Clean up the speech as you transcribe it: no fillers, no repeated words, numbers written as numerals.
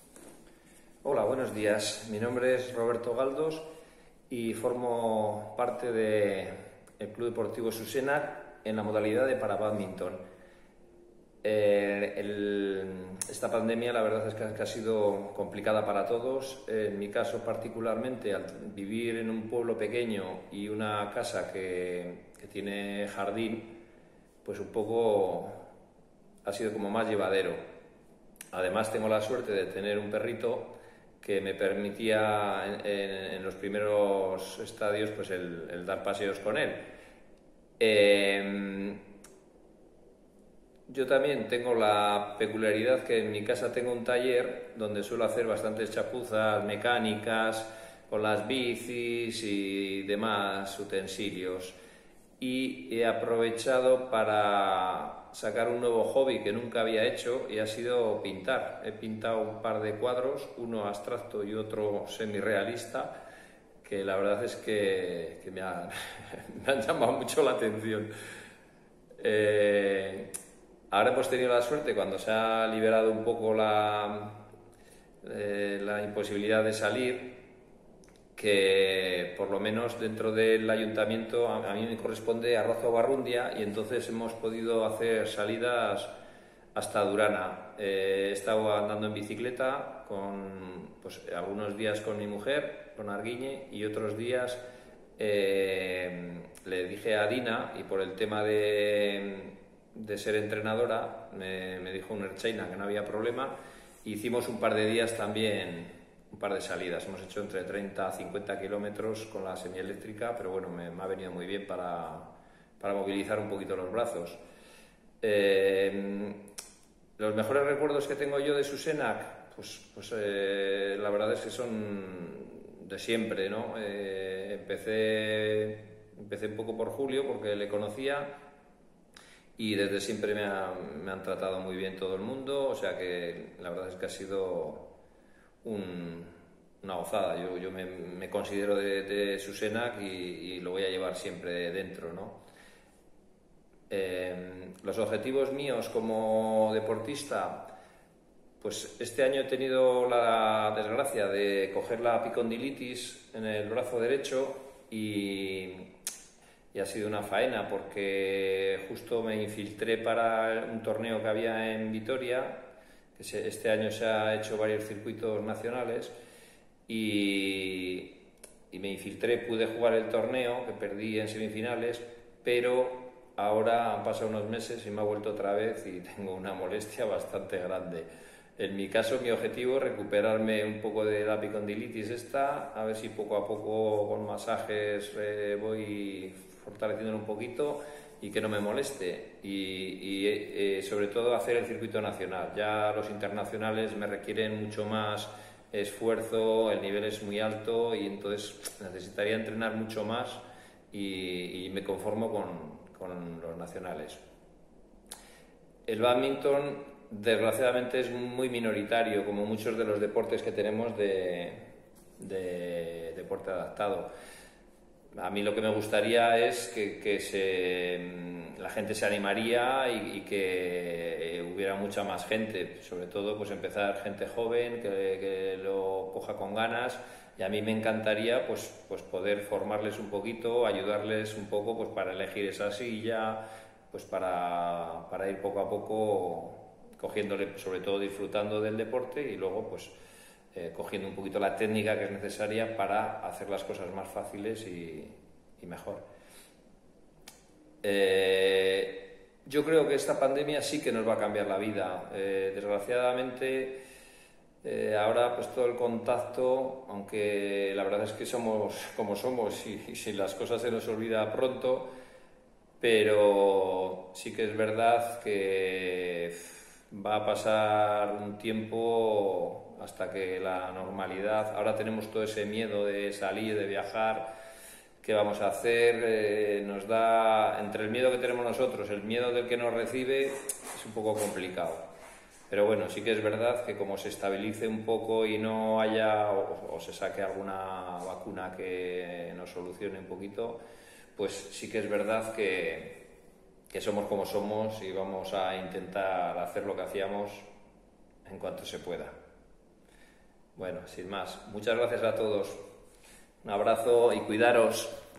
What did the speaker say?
Hola, buenos días. Mi nombre es Roberto Galdos y formo parte del Club Deportivo Susenac en la modalidad de para bádminton. Esta pandemia la verdad es que ha sido complicada para todos. En mi caso particularmente, al vivir en un pueblo pequeño y una casa que tiene jardín, pues un poco ha sido como más llevadero. Además tengo la suerte de tener un perrito que me permitía en los primeros estadios pues el dar paseos con él. Yo también tengo la peculiaridad que en mi casa tengo un taller donde suelo hacer bastantes chapuzas mecánicas con las bicis y demás utensilios. Y he aprovechado para sacar un nuevo hobby que nunca había hecho y ha sido pintar. He pintado un par de cuadros, uno abstracto y otro semi-realista, que la verdad es que me han llamado mucho la atención. Ahora hemos tenido la suerte, cuando se ha liberado un poco la imposibilidad de salir, que por lo menos dentro del ayuntamiento a mí me corresponde Arrozo Barrundia y entonces hemos podido hacer salidas hasta Durana. He estado andando en bicicleta pues, algunos días con mi mujer, con Arguiñe, y otros días le dije a Dina, y por el tema de ser entrenadora me dijo un Erchaina que no había problema, e hicimos un par de días también, un par de salidas. Hemos hecho entre 30 a 50 kilómetros con la semieléctrica, pero bueno, me ha venido muy bien para movilizar un poquito los brazos. Los mejores recuerdos que tengo yo de Susenac, pues la verdad es que son de siempre, ¿no? Empecé un poco por Julio porque le conocía y desde siempre me han tratado muy bien todo el mundo, o sea que la verdad es que ha sido una gozada. Yo me considero de Susenac y lo voy a llevar siempre dentro, ¿no? Los objetivos míos como deportista, pues este año he tenido la desgracia de coger la epicondilitis en el brazo derecho y ha sido una faena porque justo me infiltré para un torneo que había en Vitoria, que este año se ha hecho varios circuitos nacionales y me infiltré, pude jugar el torneo, que perdí en semifinales, pero ahora han pasado unos meses y me ha vuelto otra vez y tengo una molestia bastante grande. En mi caso, mi objetivo es recuperarme un poco de la epicondilitis esta, a ver si poco a poco con masajes voy fortaleciéndolo un poquito y que no me moleste y sobre todo hacer el circuito nacional. Ya los internacionales me requieren mucho más esfuerzo, el nivel es muy alto y entonces necesitaría entrenar mucho más y me conformo con los nacionales. El bádminton desgraciadamente es muy minoritario, como muchos de los deportes que tenemos de deporte adaptado. A mí lo que me gustaría es que la gente se animaría y que hubiera mucha más gente, sobre todo pues empezar gente joven que lo coja con ganas, y a mí me encantaría pues poder formarles un poquito, ayudarles un poco pues para elegir esa silla, pues para ir poco a poco cogiéndole, sobre todo disfrutando del deporte y luego pues cogiendo un poquito la técnica que es necesaria para hacer las cosas más fáciles y mejor. Yo creo que esta pandemia sí que nos va a cambiar la vida. Desgraciadamente, ahora pues todo el contacto, aunque la verdad es que somos como somos y si las cosas se nos olvida pronto, pero sí que es verdad que va a pasar un tiempo hasta que la normalidad. Ahora tenemos todo ese miedo de salir, de viajar. ¿Qué vamos a hacer? Nos da, entre el miedo que tenemos nosotros, el miedo del que nos recibe, es un poco complicado. Pero bueno, sí que es verdad que como se estabilice un poco y no haya o se saque alguna vacuna que nos solucione un poquito, pues sí que es verdad que somos como somos y vamos a intentar hacer lo que hacíamos en cuanto se pueda. Bueno, sin más, muchas gracias a todos. Un abrazo y cuidaros.